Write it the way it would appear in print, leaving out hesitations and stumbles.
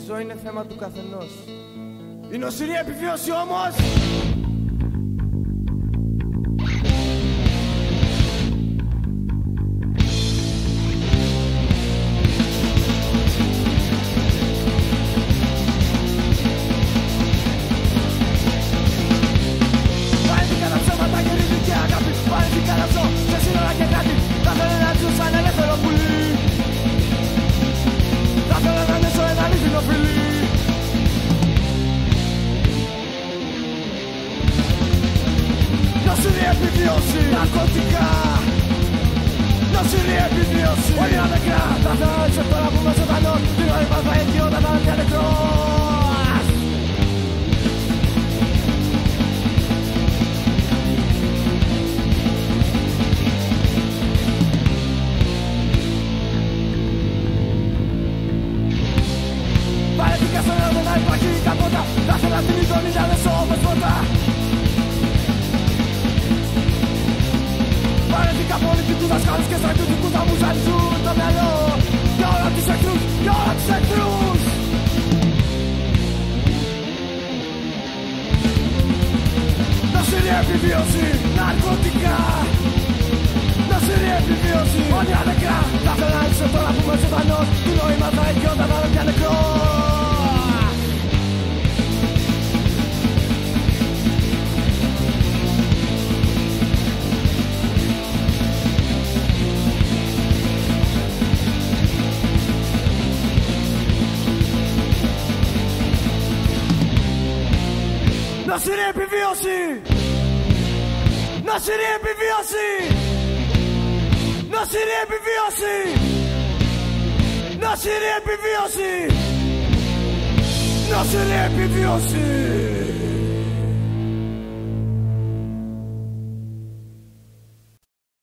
ζωή είναι θέμα του καθενός. Η νοσηρή επιβίωση όμως νοσηρή επιβίωση, ναρκωτικά. Νοσηρή επιβίωση, όλοι αδεκρά. Θα θέλω να είσαι τώρα που είμαι ζωντανός. Την ώρα υπάρχει εκεί όταν θα είναι πια νεκρός. Παρέθηκα στον έργο να υπάρχει καμπότα. Θα θέλω να την ειδονίδα δεν σώ όπως πρώτα. Παρέθηκα πολιτικούς δασκάλους και στρατιωτικούς να μου ζαλίζουν το μυαλό. Για όλα τους εχθρούς, για όλα τους εχθρούς. Νοσηρή επιβίωση, ναρκωτικά. Νοσηρή επιβίωση, όλοι αδεκρά. Θα θέλω να είσαι τώρα που είμαι ζωντανός. Τι νόημα θα έχει όταν θα είναι πια νεκρός. Νοσηρή επιβίωση! Νοσηρή επιβίωση! Νοσηρή επιβίωση! Νοσηρή επιβίωση! Νοσηρή επιβίωση!